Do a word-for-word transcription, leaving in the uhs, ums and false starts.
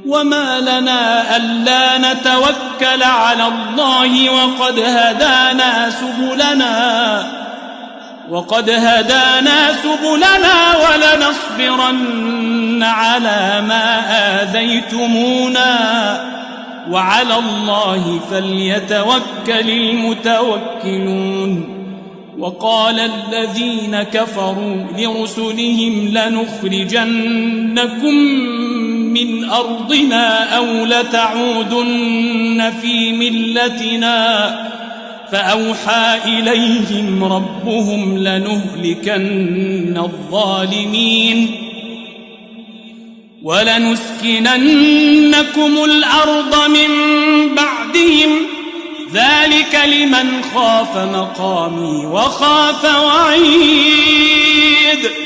وما لنا ألا نتوكل على الله وقد هدانا سبلنا وقد هدانا سبلنا ولنصبرن على ما آذيتمونا وعلى الله فليتوكل المتوكلون. وقال الذين كفروا لرسلهم لنخرجنكم من أرضنا أو لتعودن في ملتنا فأوحى إليهم ربهم لنهلكن الظالمين ولنسكننكم الأرض من بعدهم ذلك لمن خاف مقامي وخاف وعيد.